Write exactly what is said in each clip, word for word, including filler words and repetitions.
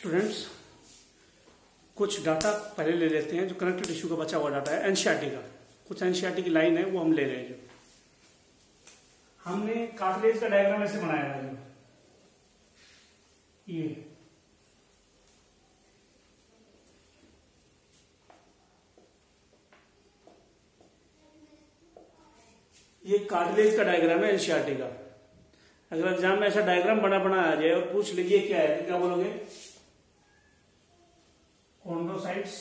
Students, कुछ data पहले ले लेते हैं जो कनेक्टिव टिश्यू का बचा हुआ डाटा है एनसीईआरटी का। कुछ एनसीईआरटी की लाइन है वो हम ले रहे हैं। जो हमने कार्टिलेज का डायग्राम ऐसे बनाया है, जो ये ये कार्टिलेज का डायग्राम है एनसीईआरटी का। अगर एग्जाम में ऐसा डायग्राम बना बना आ जाए और पूछ लीजिए क्या है तो क्या बोलोगे? कॉन्ड्रोसाइट्स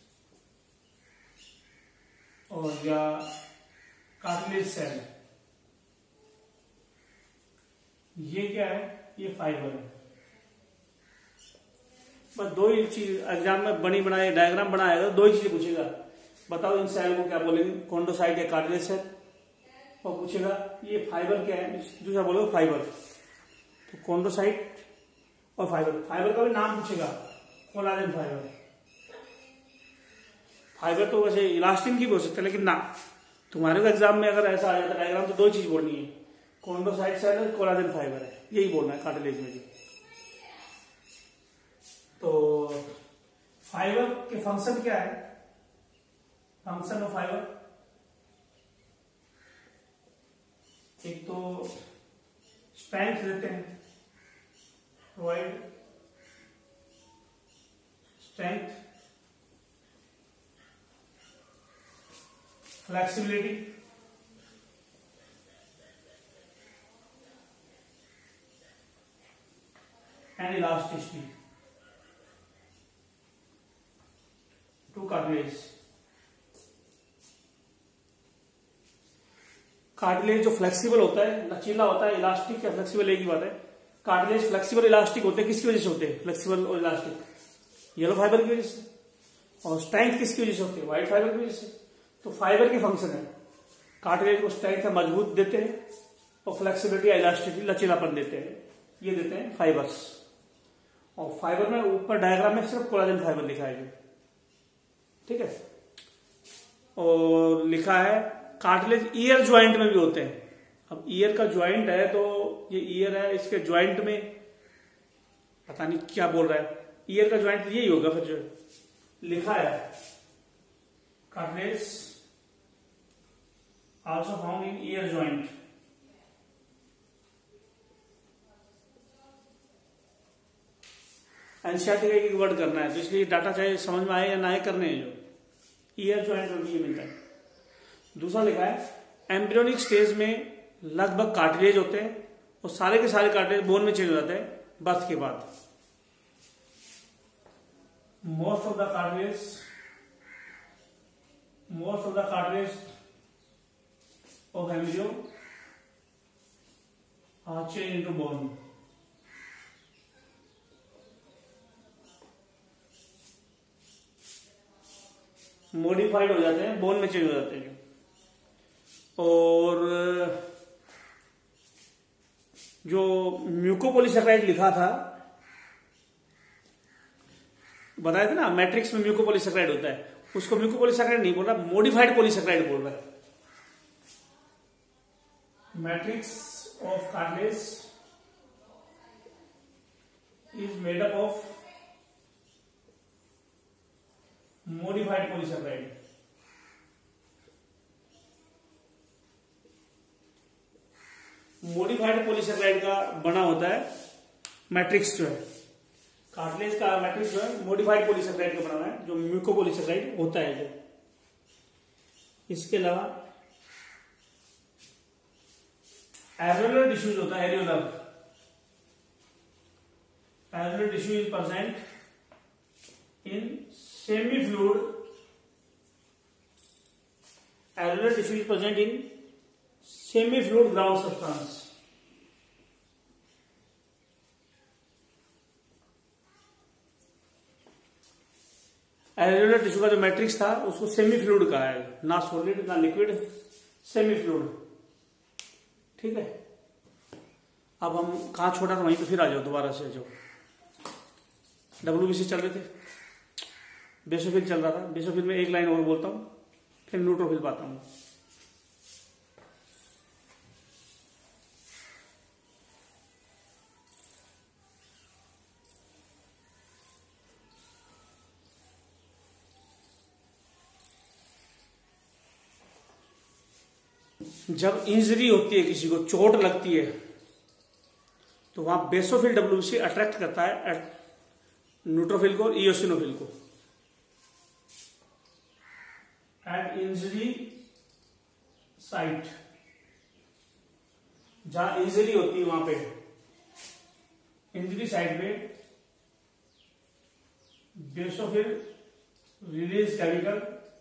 और या कार्टिलेज सेल। ये क्या है? ये फाइबर है। बस दो ही चीज एग्जाम में बनी बनाई डायग्राम बनाएगा, दो ही चीजें पूछेगा। बताओ इन सेल को क्या बोलेंगे, कॉन्ड्रोसाइट या कार्टिलेज सेल। और पूछेगा ये फाइबर क्या है, दूसरा बोलोगे फाइबर। तो कॉन्ड्रोसाइट और फाइबर, फाइबर का भी नाम पूछेगा, कोलाजन फाइबर। फाइबर तो वैसे इलास्टिन की भी हो सकता है, लेकिन ना, तुम्हारे को एग्जाम में अगर ऐसा आ जाता डायग्राम तो दो चीज बोलनी है, कॉन्ड्रोसाइट सेल और कोलाजन फाइबर है, यही बोलना है कार्टिलेज में भी। तो फाइबर के फंक्शन क्या है? फंक्शन ऑफ फाइबर एक तो स्ट्रेंथ देते हैं, provide strength, flexibility, and elasticity to cartilage. Cartilage जो फ्लेक्सिबल होता है, लचीला होता है, इलास्टिक या फ्लेक्सिबल एक ही बात है। कार्टिलेज फ्लेक्सिबल इलास्टिक होते हैं, किसकी वजह से होते हैं फ्लेक्सिबल और इलास्टिक? येलो फाइबर की वजह से। और स्ट्रेंथ किसकी वजह से होती है? व्हाइट फाइबर की वजह से। तो फाइबर के फंक्शन है, कार्टिलेज को स्ट्रेंथ मजबूत देते हैं और फ्लेक्सिबिलिटी या इलास्टिसिटी लचीलापन देते हैं, ये देते हैं फाइबर्स। और फाइबर में ऊपर डायग्राम में सिर्फ कोलाजन फाइबर लिखा है, ठीक है। और लिखा है कार्टिलेज ईयर ज्वाइंट में भी होते हैं। अब ईयर का ज्वाइंट है तो ये ईयर है, इसके ज्वाइंट में पता नहीं क्या बोल रहा है, ईयर का ज्वाइंट यही होगा फिर जो लिखा है cartilage also found in ear joint. NCERT का एक वर्ड करना है, तो इसलिए डाटा चाहे समझ में आए या ना आए करने हैं, जो ईयर ज्वाइंट में भी मिलता है। दूसरा लिखा है एम्ब्रियोनिक स्टेज में लगभग कार्टिलेज होते हैं और सारे के सारे कार्टिलेज बोन में चेंज हो जाते हैं बर्थ के बाद। Most of the cartilage most of the cartilage of embryo are change into bone. Modified हो जाते हैं, बोन में चेंज हो जाते हैं। और जो म्यूकोपॉलीसेकेराइड लिखा था, बताया था ना, मैट्रिक्स में म्यूकोपॉलीसेकेराइड होता है, उसको म्यूकोपॉलीसेकेराइड नहीं बोल रहा, मॉडिफाइड पॉलीसेकेराइड बोल रहा है। Matrix of cartilage is made up of modified polysaccharide. Modified polysaccharide का बना होता है मैट्रिक्स, जो है कार्टिलेज का मैट्रिक्स जो है मॉडिफाइड पॉलीसेकेराइड का बना है, जो म्यूकोपॉलीसेकेराइड होता है। जो इसके अलावा एरियोलर टिश्यूज होता है, areolar areolar tissue is present in semi fluid areolar tissue is present in semi fluid ground substance. Areolar tissue का जो मैट्रिक्स था उसको सेमी फ्लूइड कहा है, ना सॉलिड ना लिक्विड, सेमी फ्लूइड, ठीक है। अब हम कहां छोड़ा था वहीं पे फिर आ जाओ दोबारा से। जो डब्ल्यूबीसी चल रहे थे, बेसोफिल चल रहा था, बेसोफिल में एक लाइन और बोलता हूं, फिर न्यूट्रोफिल पाता हूं। जब इंजरी होती है, किसी को चोट लगती है, तो वहां बेसोफिल डब्ल्यूबीसी अट्रैक्ट करता है न्यूट्रोफिल को, इयोसिनोफिल को। एट इंजरी साइट, जहां इंजरी होती है वहां पे, इंजरी साइट पे basophil release chemical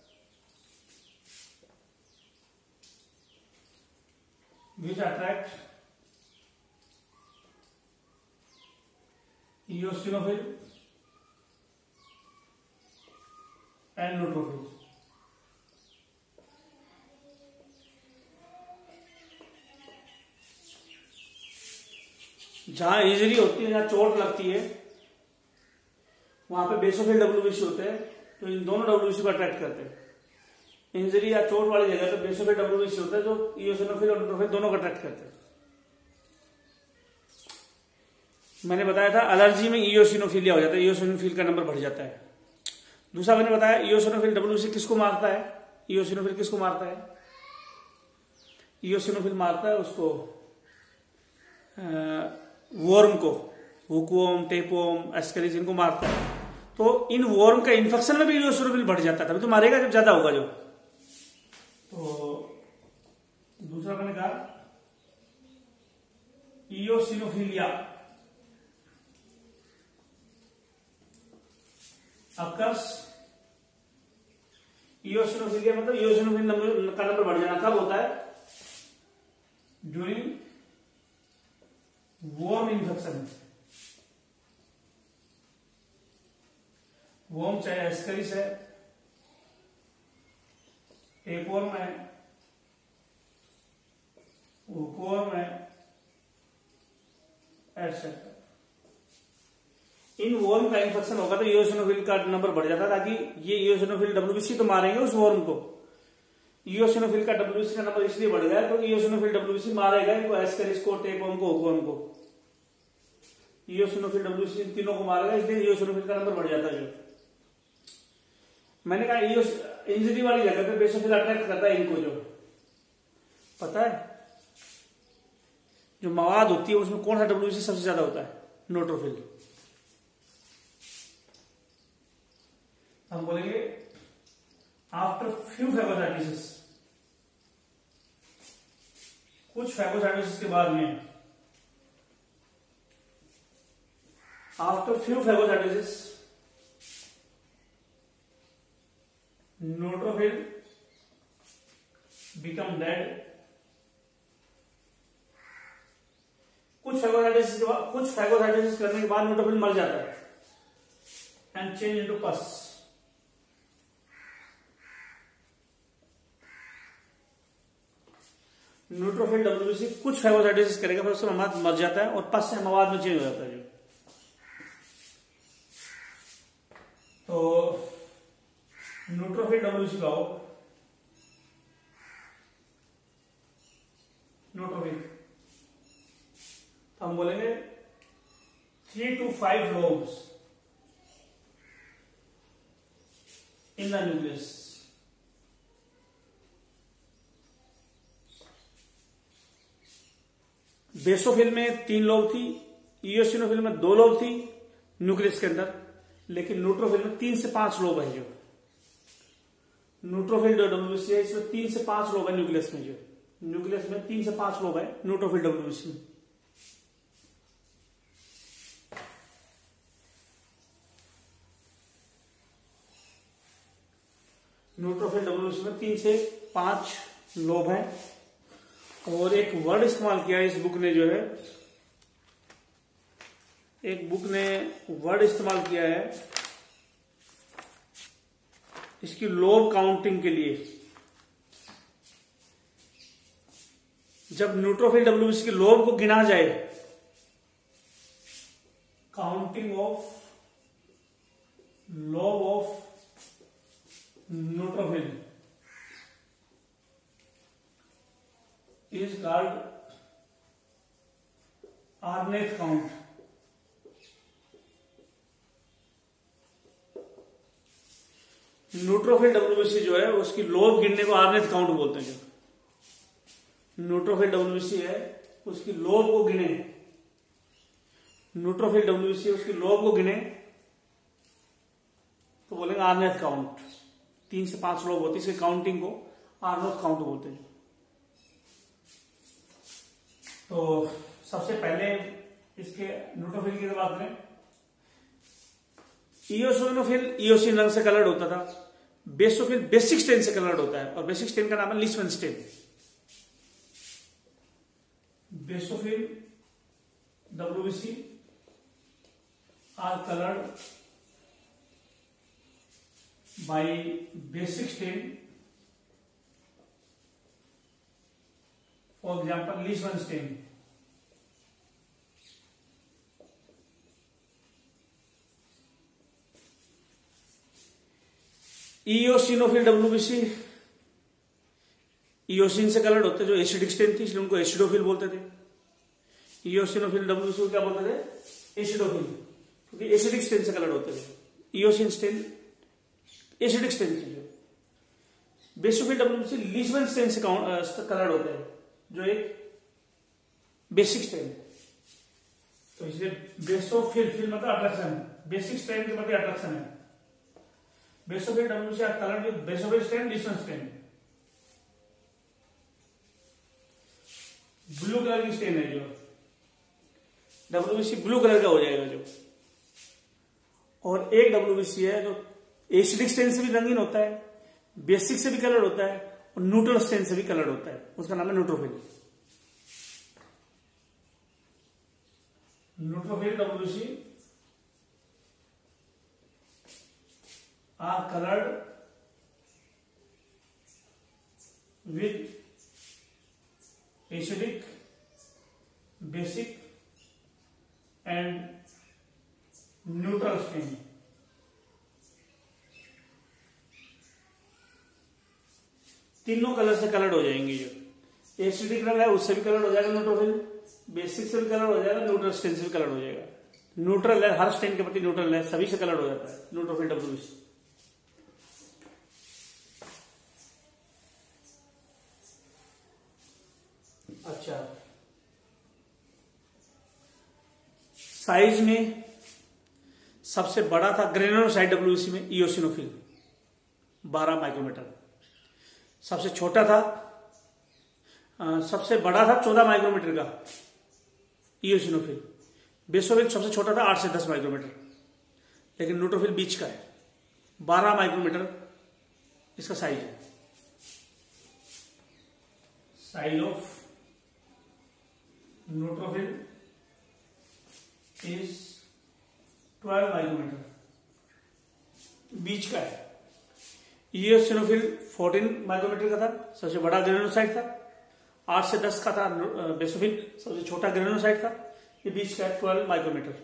which attract eosinophil and neutrophil। जहां इंजरी होती है, जहां चोट लगती है, वहां पे बेसोफिल डब्ल्यूबीसी होते हैं, तो इन दोनों डब्ल्यूबीसी को अट्रैक्ट करते हैं। इंजरी या चोट वाली जगह पे बेसोफिल डब्ल्यूबीसी होता है, जो इयोसिनोफिल और न्यूट्रोफिल दोनों को अट्रैक्ट करते हैं। मैंने बताया था एलर्जी में इयोसिनोफिलिया हो जाता है, इयोसिनोफिल का नंबर बढ़ जाता है। दूसरा मैंने बताया इयोसिनोफिल डब्ल्यूबीसी किसको मारता है, इयोसिनोफिल किसको मारता है, इयोसिनोफिल मारता है उसको वर्म को, हुकवर्म, टेपवर्म, एस्केरिस, इनको मारता है। तो इन वर्म का इन्फेक्शन में भी इयोसिनोफिल बढ़ जाता है, तभी तो मारेगा जब ज्यादा होगा जो। तो दूसरा मैंने कहा इयोसिनोफिलिया अकर्स, इयोसिनोफिलिया मतलब इयोसिनोफिल नंबर का नंबर बढ़ जाना कब होता है, ड्यूरिंग वर्म इन्फेक्शन। वर्म चाहे एस्केरिस है, टेपवर्म है, हुकवर्म है, एटसेट्रा। इन वर्म का इन्फेक्शन होगा तो इयोसिनोफिल का नंबर बढ़ जाता है, ताकि ये इयोसिनोफिल डब्ल्यूबीसी तो मारेंगे उस वर्म को। इयोसिनोफिल का डब्ल्यूबीसी का नंबर इसलिए बढ़ गया तो इयोसिनोफिल डब्ल्यूबीसी मारेगा इनको, एस्केरिस को, टेपवर्म को, हुकवर्म को। इयोसिनोफिल डब्ल्यूबीसी इन तीनों को मारेगा, इसलिए इयोसिनोफिल का नंबर बढ़ जाता है। जो मैंने कहा इंजरी वाली जगह पे बेसोफिल अट्रैक्ट करता है इनको, जो पता है जो मवाद होती है उसमें कौन सा डब्ल्यूबीसी सबसे ज्यादा होता है, न्यूट्रोफिल। हम बोलेंगे आफ्टर फ्यू फैगोसाइटोसिस, कुछ फैगोसाइटोसिस के बाद में, after few phagocytosis neutrophil become dead. कुछ फैगोसाइटोसिस के बाद, कुछ फैगोसाइटोसिस करने के बाद न्यूट्रोफिल मर जाता है and change into pus. Neutrophil WBC कुछ फैगोसाइटोसिस करेगा, फिर उसका मवाद मर जाता है और पस से मवाद में चेंज हो जाता है। जो तो न्यूट्रोफिल डब्ल्यूबीसी का हो, न्यूट्रोफिल तो हम बोलेंगे three to five lobes in the nucleus. Basophil में तीन लोब थी, इयोसिनोफिल में दो लोब थी न्यूक्लियस के अंदर, लेकिन न्यूट्रोफिल में तीन से पांच लोब है। जो न्यूट्रोफिल डब्ल्यूबीसी है इसमें तीन से पांच लोब है न्यूक्लियस में, जो न्यूक्लियस में तीन से पांच लोब है न्यूट्रोफिल डब्ल्यूबीसी में। न्यूट्रोफिल डब्ल्यूबीसी में तीन से पांच लोब हैं। और एक वर्ड इस्तेमाल किया है इस बुक ने, जो है एक बुक ने वर्ड इस्तेमाल किया है इसकी लोब काउंटिंग के लिए। जब न्यूट्रोफिल डब्ल्यूबीसी के लोब को गिना जाए, counting of lobe of neutrophil is called Arnett count। Neutrophil WBC जो है उसकी लोब गिनने को आर्नेथ काउंट बोलते हैं। न्यूट्रोफिल डब्ल्यूबीसी है उसकी लोब को गिने, न्यूट्रोफिल डब्ल्यूबीसी उसकी लोब को गिने तो बोलेंगे आर्नेथ काउंट। तीन से पांच लोब होती है, इसके काउंटिंग को आर्नेथ काउंट बोलते हैं। तो सबसे पहले इसके न्यूट्रोफिल की बात करें, इयोसिनोफिल इयोसिन रंग से कलर्ड होता था, बेसोफिल बेसिक स्टेन से कलर्ड होता है और बेसिक स्टेन का नाम है Leishman stain. Basophil WBC are coloured by basic stain, for example Leishman stain. Eosinophil WBC eosin से कलर्ड होते, जो एसिडिक स्टेन थी इसलिए उनको एसिडोफिल बोलते थे। इयोसिनोफिल डब्ल्यूबीसी को क्या बोलते थे? एसिडोफिल, क्योंकि एसिडिक स्टेन से कलर्ड होते थे। इयोसिन स्टेन एसिडिक स्टेन थी। जो बेसोफिल डब्ल्यूबीसी लीसमैन स्टेन से कलर्ड होते हैं, जो एक बेसिक स्टेन है। तो इसलिए बेसोफिल, फिल मतलब अट्रैक्शन, बेसिक स्टेन के प्रति अट्रैक्शन है। Basophil WBC are coloured with basophil stain Leishman stain. Blue colour की स्टेन है जो डब्ल्यूबीसी ब्लू कलर का हो जाएगा जो। और एक डब्ल्यूबीसी है जो एसिडिक स्टेन से भी रंगीन होता है, बेसिक से भी कलर होता है और न्यूट्रल स्टेन से भी कलर होता है, उसका नाम है neutrophil. Neutrophil WBC are coloured with acidic, basic and neutral stain. तीनों कलर से कलर्ड हो जाएंगे। जो एसिडिक रंग है उससे भी कलर हो जाएगा न्यूट्रोफिल, बेसिक से भी कलर हो जाएगा, न्यूट्रल स्टेन से भी कलर हो जाएगा। न्यूट्रल है, हर स्टेन के प्रति न्यूट्रल है, सभी से कलर हो जाता है न्यूट्रोफिल डब्ल्यूबीसी। अच्छा, साइज में सबसे बड़ा था ग्रेनुलोसाइट डब्ल्यूबीसी में इयोसिनोफिल बारह माइक्रोमीटर। सबसे छोटा था आ, सबसे बड़ा था चौदह माइक्रोमीटर का इयोसिनोफिल। बेसोफिल सबसे छोटा था आठ से दस माइक्रोमीटर, लेकिन न्यूट्रोफिल बीच का है, बारह माइक्रोमीटर इसका साइज है। Size of neutrophil is twelve micrometre, बीच का है। इयोसिनोफिल चौदह माइक्रोमीटर का था, सबसे बड़ा ग्रेनुलोसाइट था। आठ से दस का था बेसोफिल, सबसे छोटा ग्रेनुलोसाइट था। ये बीच का है ट्वेल्व माइक्रोमीटर।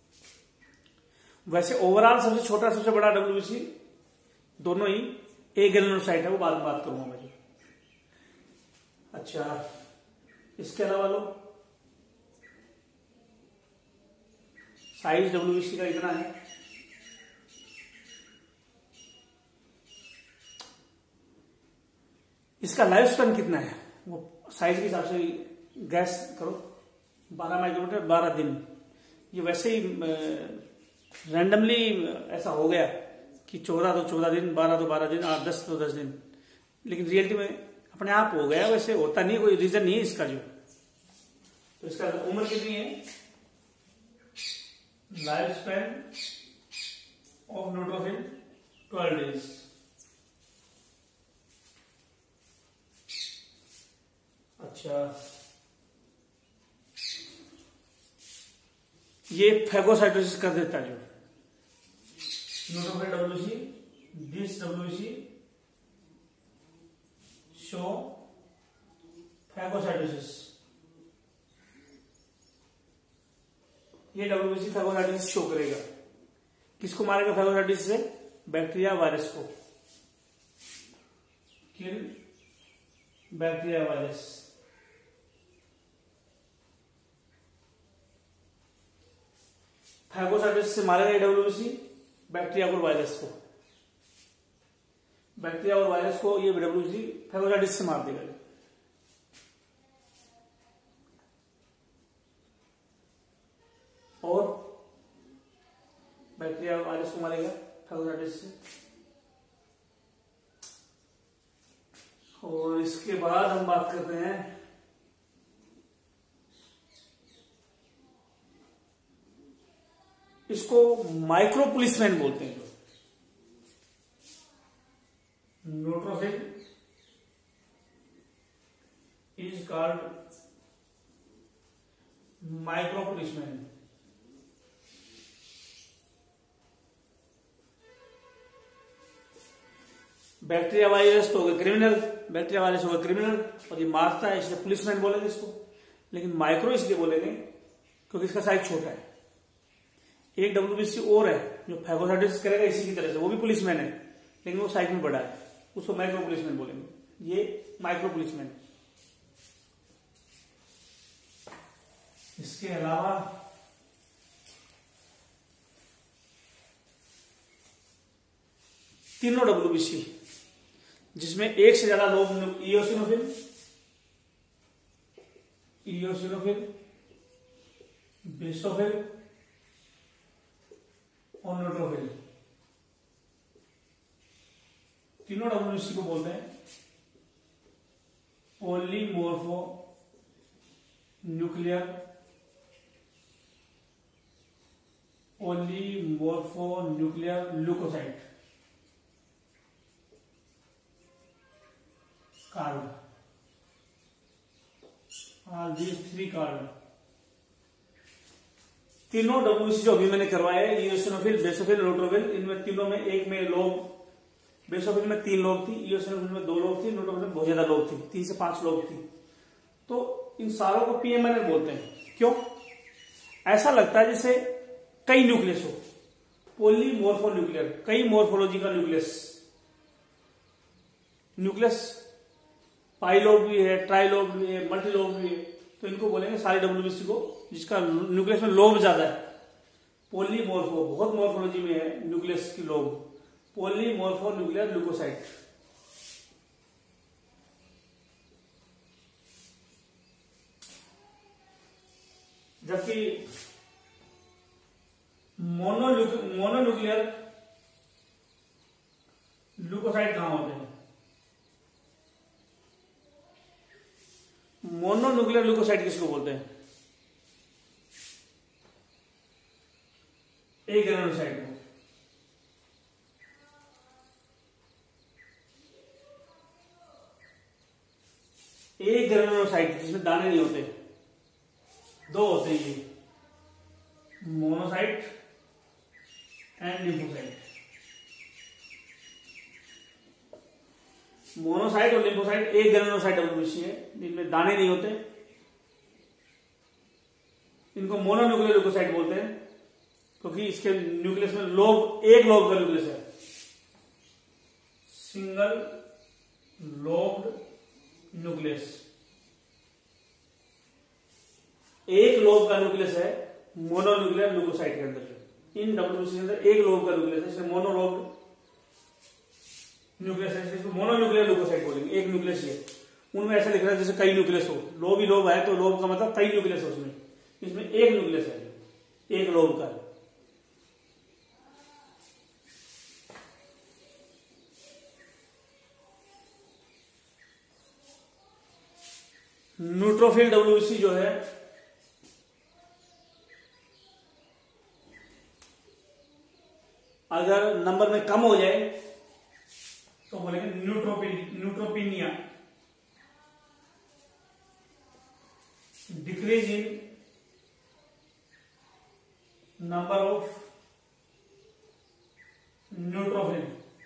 वैसे ओवरऑल सबसे छोटा सबसे बड़ा डब्ल्यूबीसी दोनों ही एक ग्रेनुलोसाइट है, वो बाद में बात करूंगा मैं। अच्छा, इसके अलावा लोग साइज डब्ल्यूबीसी का इतना है। इसका लाइफ स्पैन कितना है वो साइज के हिसाब से गैस करो। बारह माइक्रोमीटर बारह दिन, ये वैसे ही रैंडमली ऐसा हो गया कि चौदह तो चौदह दिन, बारह तो बारह दिन, आठ दस तो दस दिन, लेकिन रियलिटी में अपने आप हो गया। वैसे होता नहीं, कोई रीजन नहीं है इसका। जो तो इसका उम्र कितनी है? Life span of neutrophil twelve days. अच्छा, ये फैगोसाइटोसिस कर देता है जो neutrophil WBC, this WBC show phagocytosis. ये डब्ल्यूबीसी फैगोसाइटोसिस शो करेगा। किसको मारेगा फैगोसाइटोसिस से? बैक्टीरिया वायरस को। Kill bacteria virus. फैगोसाइटोसिस से मारेगा ये डब्ल्यूबीसी बैक्टीरिया और वायरस को। बैक्टीरिया और वायरस को ये डब्ल्यूबीसी फैगोसाइटोसिस से मार देगा। बैक्टीरिया वायरस को मारेगा फैगोसाइटिस से। और इसके बाद हम बात करते हैं इसको माइक्रो पुलिसमैन बोलते हैं। Neutrophil is called micro policeman. Bacteria virus तो होगा क्रिमिनल, बैक्टीरिया वायरस होगा क्रिमिनल और ये मारता है, इसलिए पुलिसमैन बोलेंगे इसको। लेकिन माइक्रो इसलिए बोलेंगे क्योंकि इसका साइज छोटा है। एक डब्ल्यूबीसी और है जो फैगोसाइटिस करेगा इसी की तरह से, वो भी पुलिसमैन है लेकिन वो साइज में बड़ा है, उसको माइक्रो पुलिसमैन बोलेंगे। ये माइक्रो पुलिसमैन। इसके अलावा तीनों डब्ल्यूबीसी जिसमें एक से ज्यादा लोग, इयोसिनोफिल, इयोसिनोफिल, बेसोफिल और न्यूट्रोफिल, तीनों डब्ल्यूबीसी को बोलते हैं polymorphonuclear polymorphonuclear leucocyte card. All these three card, तीनों डब्ल्यूबीसी जो अभी मैंने करवाए, इयोसिनोफिल, बेसोफिल, न्यूट्रोफिल, इनमें तीनों में एक में लोग, बेसोफिल में तीन लोग थी, इयोसिनोफिल में दो लोग थी, न्यूट्रोफिल में बहुत ज्यादा लोग थी, तीन से पांच लोग थी। तो इन सारों को पीएमएनएल बोलते हैं। क्यों? ऐसा लगता है जैसे कई न्यूक्लियस हो, पॉलीमोर्फो न्यूक्लियर, कई मोर्फोलॉजी का न्यूक्लियस। न्यूक्लियस पाइलोब भी है, ट्राइलोब भी है, मल्टीलोब भी है, तो इनको बोलेंगे सारे डब्ल्यूबीसी को जिसका न्यूक्लियस में लोब ज्यादा है। पॉलीमोर्फो, बहुत मोर्फोलॉजी में है न्यूक्लियस की लोब, पॉलीमोर्फो न्यूक्लियर ल्यूकोसाइट। जबकि मोनो मोनोन्यूक्लियर ल्यूकोसाइट कहां होते हैं? मोनोन्यूक्लियर ल्यूकोसाइट किसको बोलते हैं? एक ग्रेनुलोसाइट को। एक ग्रेनुलोसाइट जिसमें दाने नहीं होते, दो होते हैं ये, मोनोसाइट एंड लिम्फोसाइट। मोनोसाइट और लिम्फोसाइट एक ग्रेनुलोसाइट डब्ल्यूबीसी है जिनमें दाने नहीं होते, इनको मोनोन्यूक्लियर ल्यूकोसाइट बोलते हैं क्योंकि इसके न्यूक्लियस में लोब, एक लोब का न्यूक्लियस है, सिंगल लोब्ड न्यूक्लियस, एक लोब का न्यूक्लियस है मोनोन्यूक्लियर ल्यूकोसाइट के अंदर। इन डब्ल्यूबीसी के अंदर एक लोब का न्यूक्लियस है, इसलिए मोनोलोब्ड न्यूक्लियस है, इसको मोनोन्यूक्लियर ल्यूकोसाइट बोलेंगे। एक न्यूक्लियस है, उनमें ऐसा लिख रहा है जैसे कई न्यूक्लियस हो, लोब ही लोब है तो लोब का मतलब कई न्यूक्लियस है उसमें, इसमें एक न्यूक्लियस है, एक लोब का। न्यूट्रोफिल डब्ल्यूबीसी जो है अगर नंबर में कम हो जाए तो बोलेंगे न्यूट्रोपिन neutropenia. Decrease in number of neutrophil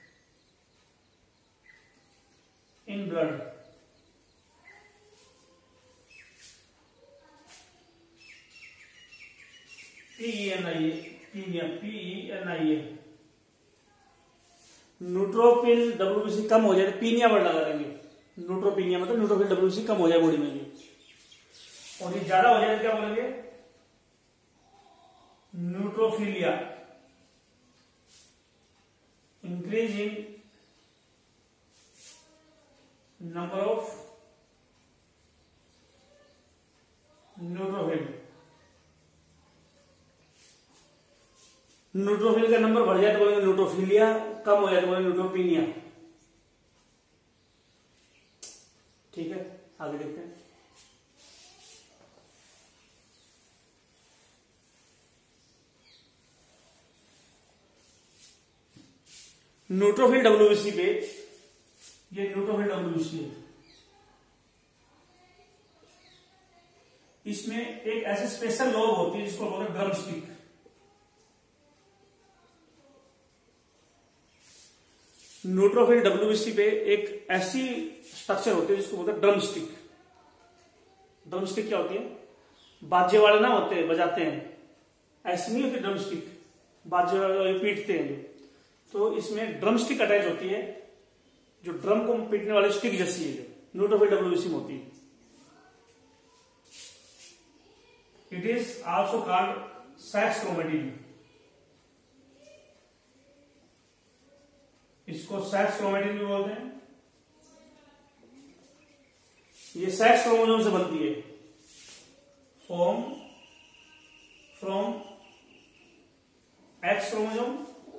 in blood. PENIA, PENIA. Neutrophil WBC कम हो जाए तो पीनिया वर्ड लगा देंगे। न्यूट्रोपिनिया मतलब न्यूट्रोफिल डब्ल्यूबीसी कम हो जाए बॉडी में ये, और ये ज्यादा हो जाए तो क्या बोलेंगे? Neutrophilia. Increase in number of neutrophil. Neutrophil का नंबर बढ़ जाए तो बोलेंगे न्यूट्रोफिलिया, कम हो जाए तो बोलेंगे न्यूट्रोपिनिया। ठीक है, आगे देखते हैं। न्यूट्रोफिल डब्ल्यूबीसी पे, ये न्यूट्रोफिल डब्ल्यूबीसी है, इसमें एक ऐसी स्पेशल लोब होती है जिसको बोलते हैं ड्रम स्टिक। न्यूट्रोफिल डब्ल्यूबीसी पे एक ऐसी स्ट्रक्चर होती है जिसको बोलते हैं ड्रम स्टिक। ड्रम स्टिक क्या होती है? बाजे वाले ना होते हैं, बजाते हैं, ऐसी नहीं होती ड्रम स्टिक, बाजे वाले पीटते हैं जो, तो इसमें ड्रम स्टिक अटैच होती है जो ड्रम को पीटने वाली स्टिक जैसी है, जो न्यूट्रोफिल डब्ल्यूबीसी में होती है। It is also called sex chromatin. इसको सेक्स क्रोमेटिन भी बोलते हैं। ये सेक्स क्रोमोसोम से बनती है, फॉर्म फ्रॉम एक्स क्रोमोसोम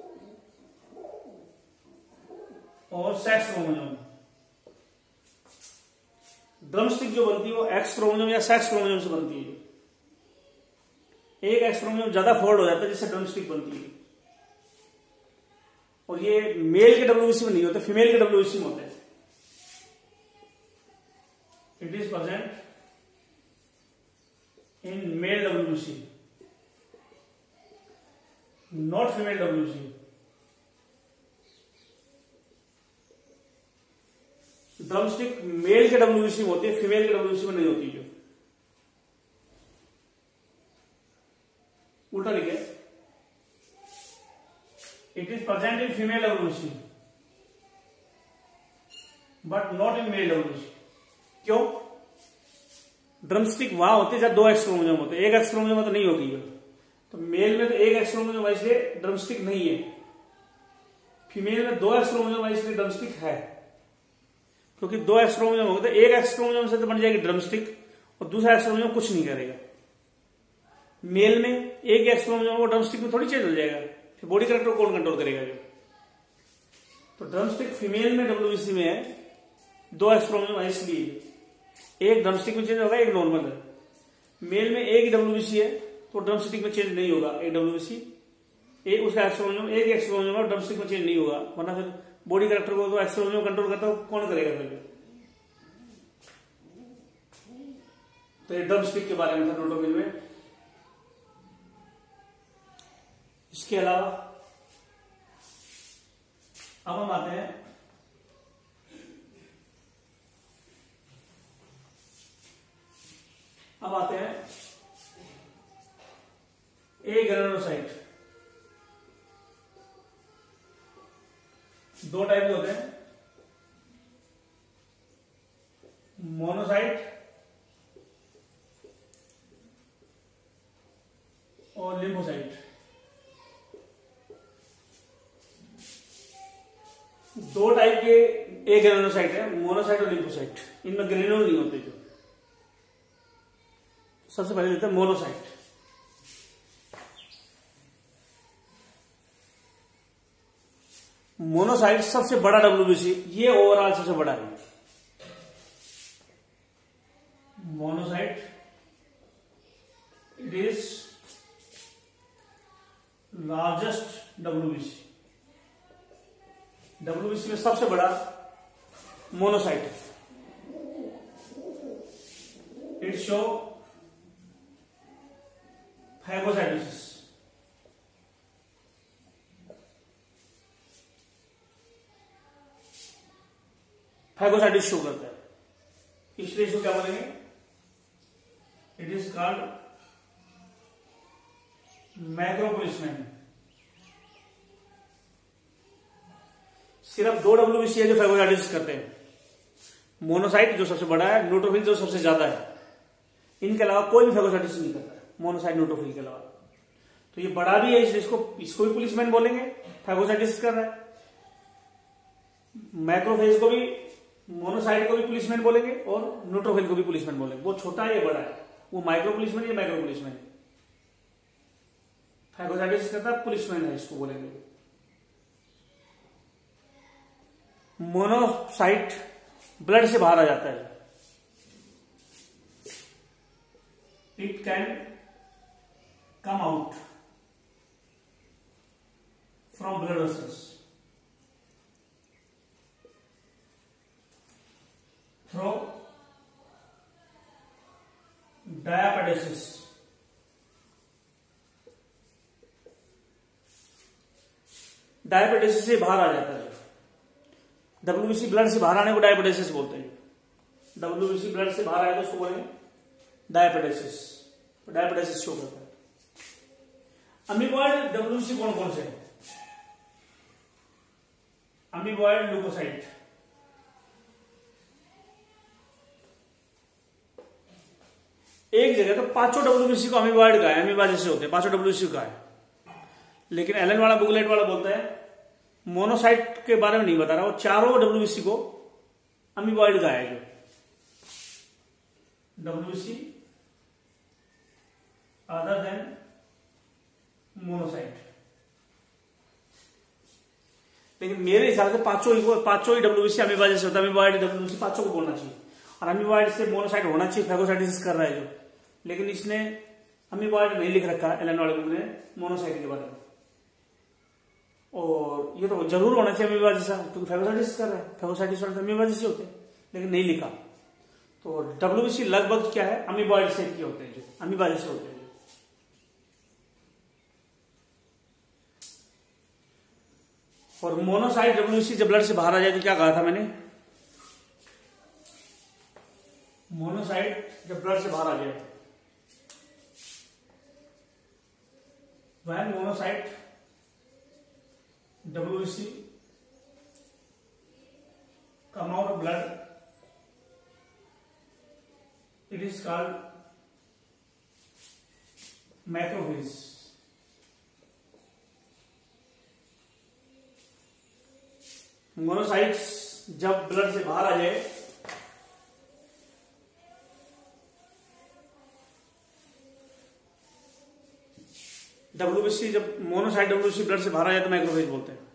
और सेक्स क्रोमोसोम। ड्रमस्टिक जो बनती है वो एक्स क्रोमोसोम या सेक्स क्रोमोसोम से बनती है। एक एक्स क्रोमोसोम ज्यादा फोल्ड हो जाता है जिससे ड्रमस्टिक बनती है, और ये मेल के डब्ल्यूबीसी में नहीं होते, फीमेल के डब्ल्यूबीसी में होते हैं। It is present in male WBC, not female WBC. Drumstick male के डब्ल्यूबीसी में होती है, फीमेल के डब्ल्यूबीसी में नहीं होती है। उल्टा लिखे, it is present in female WBC but not in male WBC. क्यों? ड्रमस्टिक वहां होती है जब दो एक्स क्रोमोसोम होते हैं, एक एक्स क्रोमोसोम तो नहीं होगी। तो मेल में तो एक एक्स क्रोमोसोम वाइज से ड्रमस्टिक नहीं है, फीमेल में दो एक्स क्रोमोसोम वाइज से ड्रमस्टिक है। क्योंकि दो एक्स क्रोमोसोम होते हैं, एक एक्स क्रोमोसोम से तो बन जाएगी ड्रमस्टिक और दूसरा एक्स क्रोमोसोम कुछ नहीं करेगा। मेल में एक एक्स क्रोमोसोम वो ड्रमस्टिक में थोड़ी चेंज हो जाएगा, फिर बॉडी कैरेक्टर को कौन कंट्रोल करेगा? जो तो ड्रमस्टिक फीमेल में डब्ल्यूबीसी में है, दो एक्स क्रोमोसोम है, इसलिए एक ड्रमस्टिक में चेंज होगा, एक नॉर्मल है। मेल में एक ही डब्ल्यूबीसी है तो ड्रमस्टिक में चेंज नहीं होगा, एक डब्ल्यूबीसी एक उसका एक्स क्रोमोसोम, एक एक्स क्रोमोसोम और ड्रमस्टिक में चेंज नहीं होगा, वरना फिर बॉडी कैरेक्टर को तो एक्स क्रोमोसोम कंट्रोल करता है, कौन करेगा फिर? तो ये ड्रमस्टिक के बारे में था न्यूट्रोफिल में। इसके अलावा अब हम आते हैं अब आते हैं ए ग्रेनुलोसाइट। दो टाइप के होते हैं, मोनोसाइट और लिम्फोसाइट। दो टाइप के ए ग्रेनुलोसाइट है, मोनोसाइट और लिम्फोसाइट। इनमें ग्रेनुल नहीं होते। जो सबसे पहले लेते हैं मोनोसाइट। मोनोसाइट सबसे बड़ा डब्ल्यूबीसी, ये ओवरऑल सबसे बड़ा है। Monocyte it is largest WBC. WBC में सबसे बड़ा मोनोसाइट है। It show phagocytosis. Phagocytosis show करता है, इसलिए इसको क्या बोलेंगे? It is called macro policeman. सिर्फ दो डब्ल्यूबीसी है जो फैगोसाइटिस करते हैं, मोनोसाइट जो सबसे बड़ा है, न्यूट्रोफिल जो सबसे ज्यादा है। इनके अलावा कोई भी फैगोसाइटिस नहीं करता है, मोनोसाइट न्यूट्रोफिल के अलावा। तो ये बड़ा भी है, इसलिए इसको इसको भी पुलिसमैन बोलेंगे, फैगोसाइटिस कर रहा है। मैक्रोफेज को भी, मोनोसाइट को भी पुलिसमैन बोलेंगे और न्यूट्रोफिल को भी पुलिसमैन बोलेंगे। वो छोटा है, ये बड़ा है, वो माइक्रो पुलिसमैन या मैक्रो पुलिसमैन है। फैगोसाइटोसिस करता है, पुलिसमैन है इसको बोलेंगे। मोनोसाइट ब्लड से बाहर आ जाता है। It can come out from blood vessels through diapedesis. डायबिटीज से बाहर आ जाता है। डब्ल्यूबीसी ब्लड से बाहर आने को डायबिटीज बोलते हैं। डब्ल्यूबीसी ब्लड से बाहर आए तो उसको बोलेंगे डायबिटीज। डायबिटीज शो करता है। अमीबॉइड डब्ल्यूबीसी कौन कौन से है? अमीबॉइड ल्यूकोसाइट, एक जगह तो पांचों डब्ल्यूबीसी को अमीबॉइड का है, अमीबा जैसे होते हैं, पांचों डब्ल्यूबीसी का है। लेकिन एलन वाला बुगलेट वाला बोलता है मोनोसाइट के बारे में नहीं बता रहा, वो चारों डब्ल्यूबीसी को अमीबॉइड का है। जो डब्ल्यूबीसी अदर देन मोनोसाइट। लेकिन मेरे हिसाब से पांचों ही पांचों ही डब्ल्यूबीसी अमीबा जैसे होता है। अमीबॉइड डब्ल्यूबीसी पांचों को बोलना चाहिए, और अमीबॉइड से मोनोसाइट होना चाहिए। फैगोसाइटिस कर रहा है जो, लेकिन इसने अमीबॉइड नहीं लिख रखा है एलन वाले बुक ने मोनोसाइट के बारे में। और ये तो जरूर होना चाहिए अमीबा जैसा, क्योंकि फैगोसाइटिस कर रहा है। फैगोसाइटिस वाले अमीबा जैसे होते हैं, लेकिन नहीं लिखा। तो डब्ल्यूबीसी लगभग क्या है, अमीबॉइड शेप के होते हैं, जो अमीबा जैसे होते हैं। और मोनोसाइट डब्ल्यूबीसी जब ब्लड से बाहर आ जाए तो क्या कहा था मैंने? मोनोसाइट जब ब्लड से बाहर आ जाए, when monocyte W B C come out of blood, it is called macrophage. Monocytes जब ब्लड से बाहर आ जाए डब्ल्यूबीसी, जब मोनोसाइट डब्ल्यूबीसी ब्लड से बाहर आ जाए तो मैक्रोफेज बोलते हैं।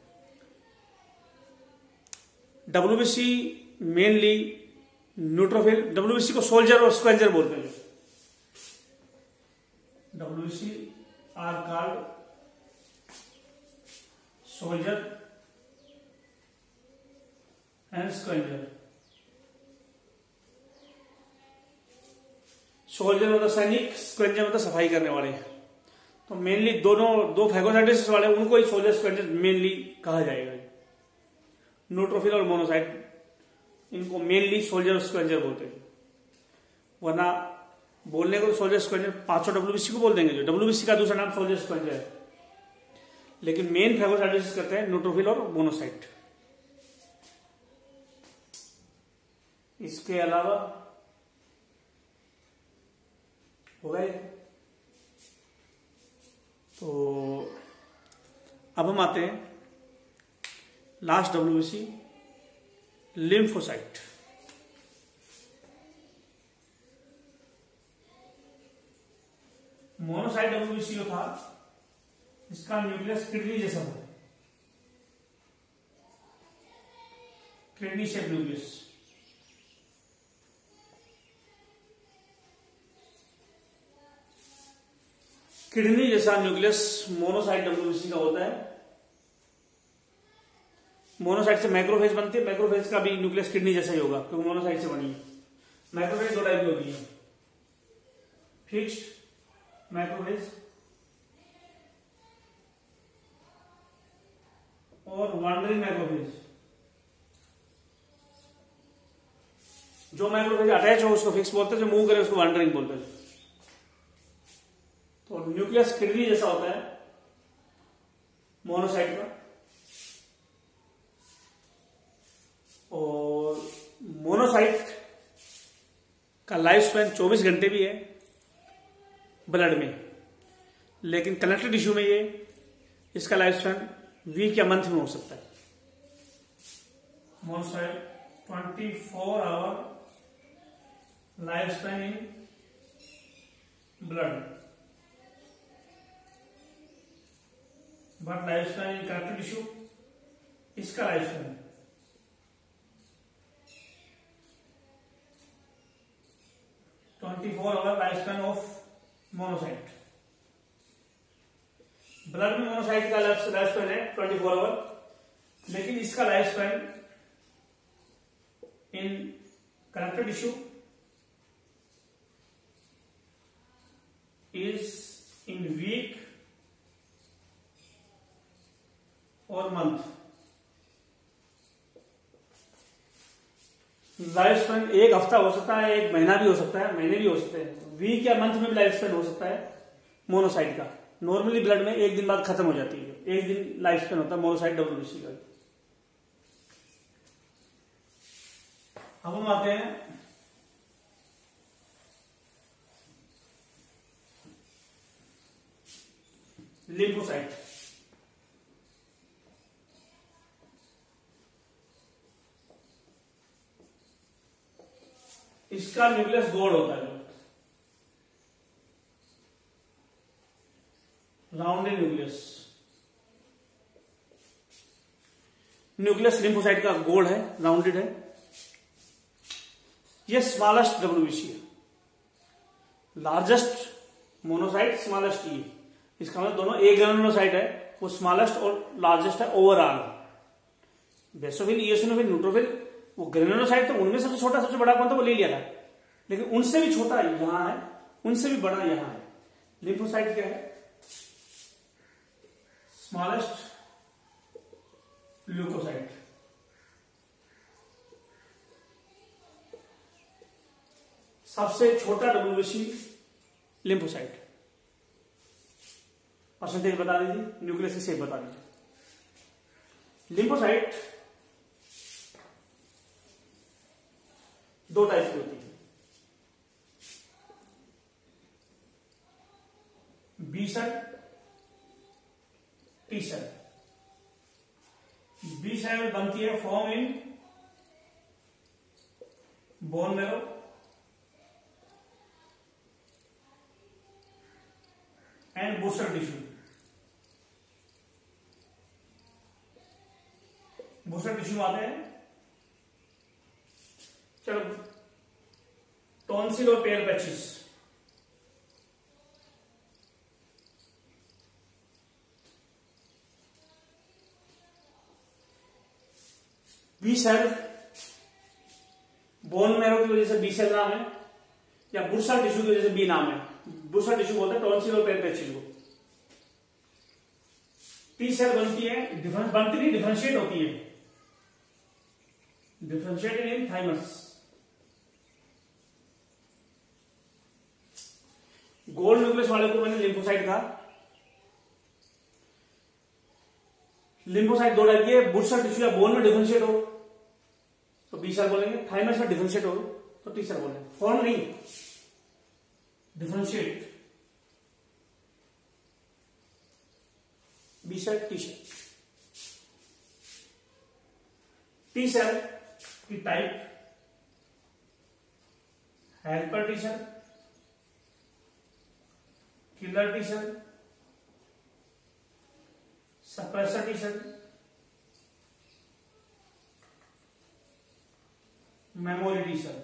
डब्ल्यूबीसी मेनली न्यूट्रोफिल, डब्ल्यूबीसी को सोल्जर और स्क्वेंजर बोलते हैं। WBC are called soldier and scavenger. Soldier मतलब सैनिक, स्क्वेंजर मतलब सफाई करने वाले। तो मेनली दोनों दो फैगोसाइटिस वाले उनको ही सोल्जर स्क्वेंजर मेनली कहा जाएगा। न्यूट्रोफिल और मोनोसाइट इनको मेनली सोल्जर स्क्वेंजर बोलते हैं। वरना बोलने को सोल्जर स्क्वेंजर पांचों डब्ल्यूबीसी को बोल देंगे, जो डब्ल्यूबीसी का दूसरा नाम सोल्जर स्क्वेंजर है। लेकिन मेन फैगोसाइटिस करते हैं न्यूट्रोफिल और मोनोसाइट। इसके अलावा हो गए। तो अब हम आते हैं last WBC, lymphocyte. Monocyte WBC जो था, इसका न्यूक्लियस किडनी जैसा था, किडनी शेप न्यूक्लियस। किडनी जैसा न्यूक्लियस मोनोसाइट डब्ल्यूबीसी का होता है। मोनोसाइट से मैक्रोफेज बनती है, मैक्रोफेज का भी न्यूक्लियस किडनी जैसा ही होगा, क्योंकि मोनोसाइट से बनी है। मैक्रोफेज दो टाइप की होती है, फिक्स्ड मैक्रोफेज और वांडरिंग मैक्रोफेज। जो मैक्रोफेज अटैच हो उसको फिक्स बोलते हैं, जो मूव करे उसको वांडरिंग बोलते हैं। तो न्यूक्लियस किडनी जैसा होता है मोनोसाइट का, और मोनोसाइट का लाइफ स्पैन चौबीस घंटे भी है ब्लड में, लेकिन कनेक्टिव टिश्यू में ये इसका लाइफ स्पैन वीक या मंथ में हो सकता है। Monocyte twenty four hour life span in blood. But life span in connective tissue, इसका life span twenty four hour life span of monocyte. Blood में मोनोसाइट का लाइफ स्पैन है twenty four hour, लेकिन इसका life span in connective tissue is in week और month. Life span एक हफ्ता हो सकता है, एक महीना भी हो सकता है, महीने भी हो सकते हैं, वीक या मंथ में भी लाइफ स्पैन हो सकता है मोनोसाइट का। नॉर्मली ब्लड में एक दिन बाद खत्म हो जाती है, एक दिन लाइफ स्पैन होता है मोनोसाइट डब्ल्यूबीसी का। अब हम आते हैं लिम्फोसाइट। इसका न्यूक्लियस गोल होता है, राउंडेड न्यूक्लियस। न्यूक्लियस लिम्फोसाइट का गोल है, राउंडेड है। ये स्मॉलेस्ट डब्ल्यूबीसी है, लार्जेस्ट मोनोसाइट स्मॉलेस्ट ई। इसका मतलब दोनों एक ग्रेनुलोसाइट है, वो स्मॉलेस्ट और लार्जेस्ट है ओवरऑल। बेसोफिल, इयोसिनोफिल, न्यूट्रोफिल, वो ग्रेनुलोसाइट तो उनमें सबसे छोटा सबसे बड़ा कौन था वो ले लिया था, लेकिन उनसे भी छोटा यहां है, उनसे भी बड़ा यहां है। लिम्फोसाइट क्या है? Smallest leucocyte. सबसे छोटा डब्ल्यूबीसी लिम्फोसाइट। परसेंटेज बता दीजिए, न्यूक्लियस की शेप बता दीजिए। लिम्फोसाइट दो टाइप की होती है, B cell, T cell. B cell बनती है form in bone marrow, and booster tissue. Booster tissue आते हैं, चलो, टॉन्सिल और Peyer patches. B cell bone marrow की वजह से बी सेल नाम है, या बूस्टर टिश्यू की वजह से बी नाम है। बूस्टर टिश्यू बोलते हैं टॉन्सिल और पेयर पैचेस को। टी सेल बनती है, डिफरेंस बनती नहीं, डिफरेंशिएट होती है, डिफरेंशिएटेड इन थाइमस। गोल्ड न्यूक्लियस वाले को मैंने लिम्फोसाइट कहा। लिम्फोसाइट दो टाइप की है, बूस्टर टिश्यू या बोन में डिफरेंशिएट हो तो बी सेल बोलेंगे, थाइमस में डिफरेंशिएट हो तो टी सेल बोलेंगे। फॉर्म नहीं, differentiate, B cell, T cell. T cell की type helper T cell, killer T cell, suppressor T cell, memory T cell.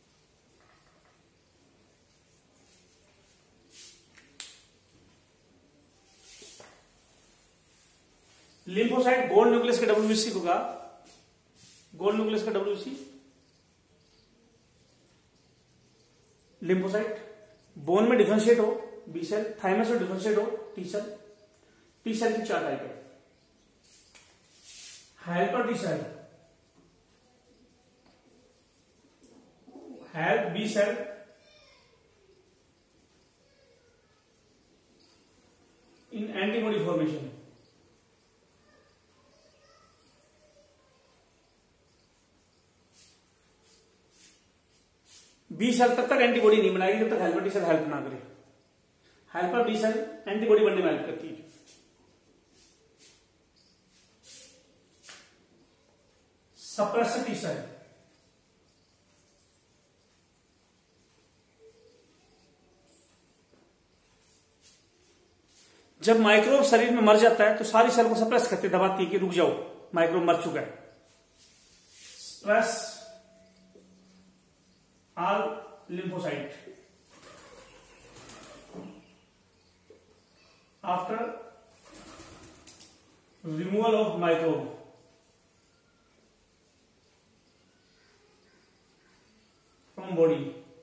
Lymphocyte गोल्ड न्यूक्लियस के डब्ल्यूबीसी को कहा, गोल्ड न्यूक्लियस का डब्ल्यूबीसी लिम्फोसाइट। बोन में डिफरेंशिएट हो बी सेल, थाइमस में डिफरेंशिएट हो टी सेल। टी सेल की चार टाइप है। Helper T cell, help B cell, in antibody formation. B cell तब तक एंटीबॉडी नहीं बनाएगी जब तक हेल्पर टी सेल हेल्प ना करे। हेल्पर बी सेल एंटीबॉडी बनने में हेल्प करती है। सप्रेसर टी सेल, जब माइक्रोब शरीर में मर जाता है तो सारी सेल को सप्रेस करते दबाती है कि रुक जाओ, माइक्रोब मर चुका है। Stress all lymphocyte after removal of microbe from body.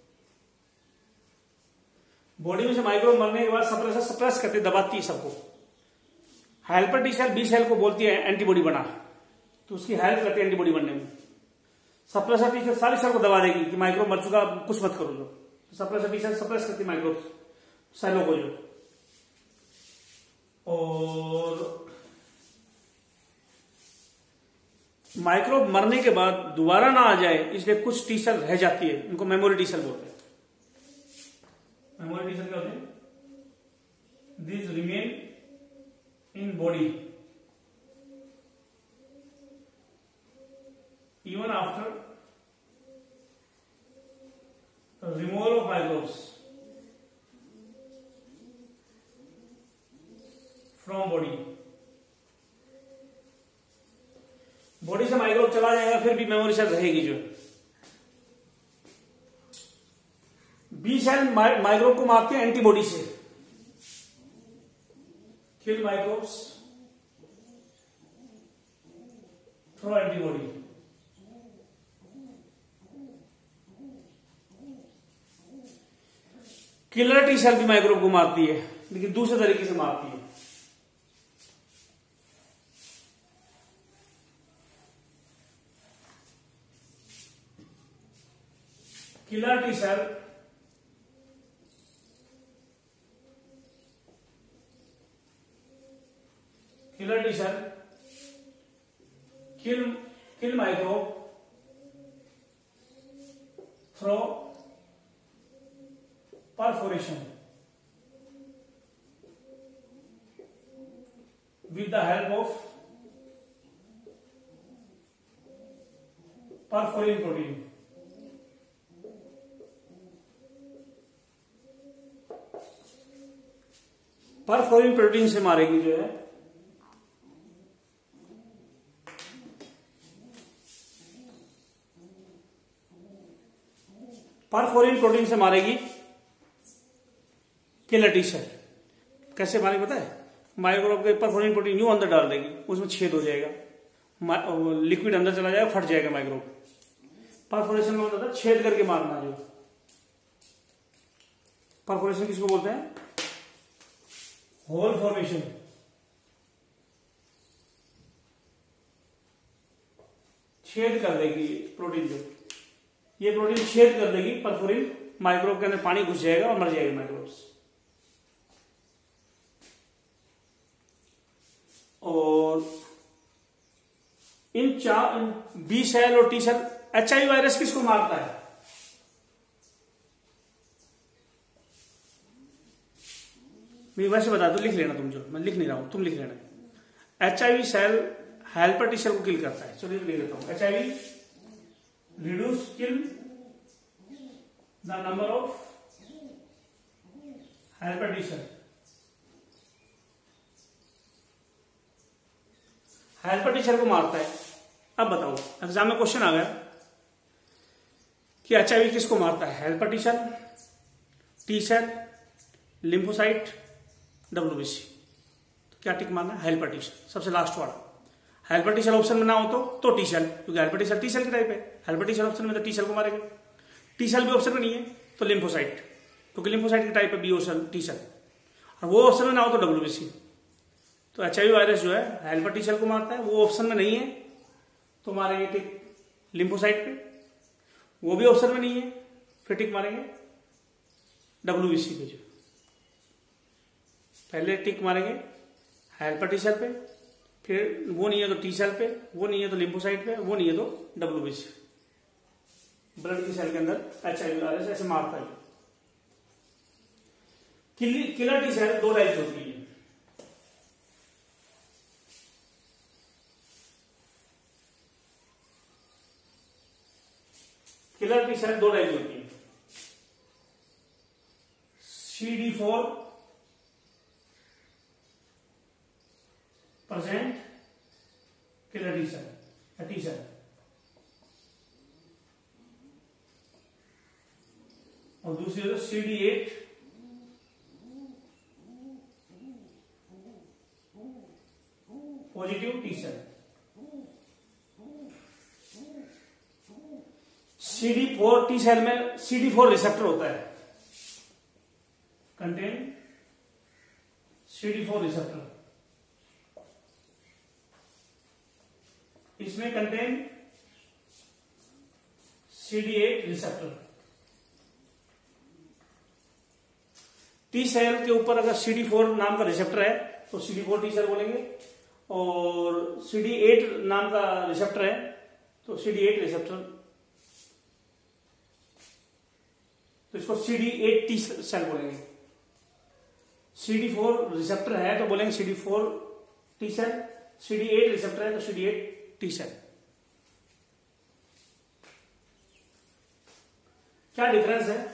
Body में से माइक्रोब मरने के बाद सप्रेसर सप्रेस करते दबाती है सबको। Helper T cell B cell को बोलती है एंटीबॉडी बना, तो उसकी हेल्प करती है एंटीबॉडी बनने में। सप्रेसर टी सेल सारी सेल को दबा देगी कि माइक्रोब मर चुका, कुछ मत करो। जो सप्रेसर टी सेल सप्रेस करती माइक्रोब सेलों को जो। और माइक्रोब मरने के बाद दोबारा ना आ जाए इसलिए कुछ टी सेल रह जाती है, इनको मेमोरी टी सेल बोलते हैं। मेमोरी टी सेल क्या होते हैं? This remain in body even after removal of microbes from body. Body से माइक्रोब चला जाएगा फिर भी मेमोरी सेल रहेगी जो। बी सेल माइक्रोब को मारते हैं एंटीबॉडी से। Kill microbes through antibody. Killer T cell भी माइक्रोब को मारती है, लेकिन दूसरे तरीके से मारती है। Killer T cell killer T cell kill kill microbe through perforation with the help of perforin protein। Perforin protein से मारेगी जो है। परफोरिन प्रोटीन से मारेगी किलर टी सेल। कैसे मारेगी पता है? माइक्रोब के परफोरिन प्रोटीन यूं अंदर डाल देगी, उसमें छेद हो जाएगा, लिक्विड अंदर चला जाएगा, फट जाएगा माइक्रोब। परफोरेशन में होता था छेद करके मारना। जो परफोरेशन किसको बोलते हैं? Hole formation. छेद कर देगी प्रोटीन जो, ये प्रोटीन छेद कर देगी परफोरिन, माइक्रोब के अंदर पानी घुस जाएगा और मर जाएगा माइक्रोब्स। और इन चार बी सेल और टी सेल। एचआईवी वायरस किसको मारता है? मैं वैसे बता दो, लिख लेना तुम, जो मैं लिख नहीं रहा हूं तुम लिख लेना। HIV cell helper T cell को किल करता है। चलिए लिख लेता हूं। HIV reduce kill the number of helper T cell. Helper T cell को मारता है। अब बताओ, एग्जाम में क्वेश्चन आ गया कि एचआईवी किसको मारता है? Helper T cell, T cell, lymphocyte, WBC. तो क्या टिक मारना है? हेल्पर टी सेल, सबसे लास्ट वाला। हेल्पर टी सेल ऑप्शन में ना हो तो तो टी सेल, क्योंकि helper T cell T cell की टाइप है। हेल्पर टी सेल ऑप्शन में तो टी सेल को मारेगा। टी सेल भी ऑप्शन में नहीं है तो लिम्फोसाइट, क्योंकि लिम्फोसाइट की टाइप है बी ऑप्शन टी सेल। और वो ऑप्शन में ना हो तो डब्ल्यूबीसी। तो एचआईवी वायरस जो है हेल्पर टी सेल को मारता है, वो ऑप्शन में नहीं है तो मारेंगे टिक लिम्फोसाइट पे। वो भी ऑप्शन में नहीं है, फिर टिक मारेंगे डब्ल्यूबीसी पे। जो पहले टिक मारेंगे हेल्पर टी सेल पे, फिर वो नहीं है तो टी सेल पे, वो नहीं है तो लिम्फोसाइट पे, वो नहीं है तो डब्ल्यूबीसी। ब्लड की सेल के अंदर एचआईवी वायरस ऐसे मारता है। किलर टी सेल दो टाइप होती है। किलर टी सेल दो टाइप होती है। C D four present killer T cell T cell. और दूसरी होता है C D eight positive T cell. C D four T cell में सी डी फोर रिसेप्टर होता है, contain C D four receptor. इसमें contain C D eight receptor. T cell के ऊपर अगर सी डी फोर नाम का रिसेप्टर है तो C D four T cell बोलेंगे, और सी डी एट नाम का रिसेप्टर है तो सी डी एट रिसेप्टर, तो इसको C D eight T cell बोलेंगे। सी डी फोर रिसेप्टर है तो बोलेंगे C D four T cell, C D eight receptor है तो C D eight T cell. क्या डिफरेंस है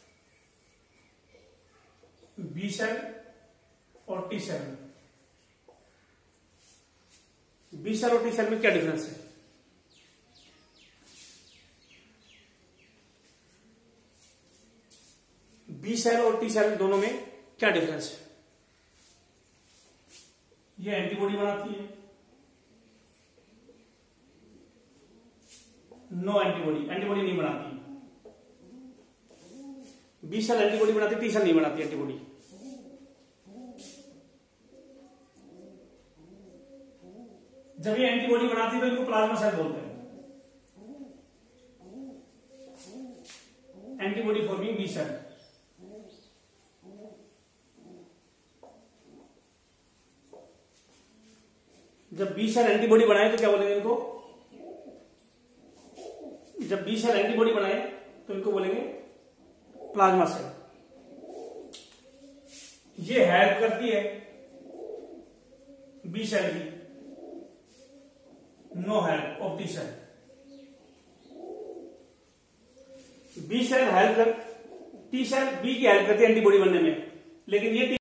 बी सेल और टी सेल में? बी सेल और टी सेल में क्या डिफरेंस है? बी सेल और टी सेल दोनों में क्या डिफरेंस है? ये एंटीबॉडी बनाती है, नो एंटीबॉडी, एंटीबॉडी नहीं बनाती। बी सेल एंटीबॉडी बनाती, टी सेल नहीं बनाती एंटीबॉडी। जब ये एंटीबॉडी बनाती है तो इनको प्लाज्मा सेल बोलते हैं, एंटीबॉडी फॉर्मिंग बी सेल। जब बी सेल एंटीबॉडी बनाए तो क्या बोलेंगे इनको? जब बी सेल एंटीबॉडी बनाए तो इनको बोलेंगे प्लाज्मा सेल। ये हेल्प करती है बी सेल की, no help of T cell. B cell help कर, टी सेल बी की हेल्प करती है एंटीबॉडी बनने में, लेकिन ये